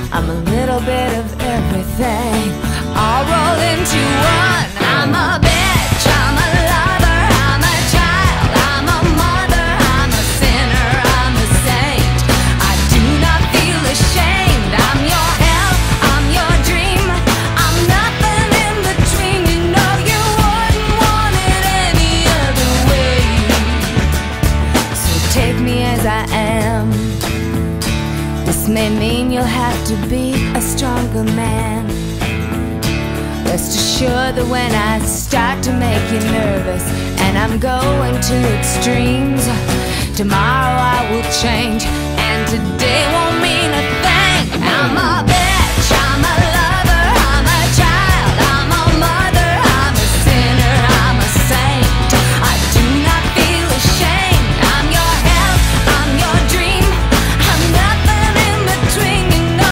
I'm a little bit of everything, all rolled into one. I'm a bitch, I'm a lover, I'm a child, I'm a mother, I'm a sinner, I'm a saint. I do not feel ashamed. I'm your hell, I'm your dream, I'm nothing in between. You know you wouldn't want it any other way. So take me as I am. This may mean you'll have to be a stronger man. Rest assured that when I start to make you nervous and I'm going to extremes, tomorrow I will change, and today won't mean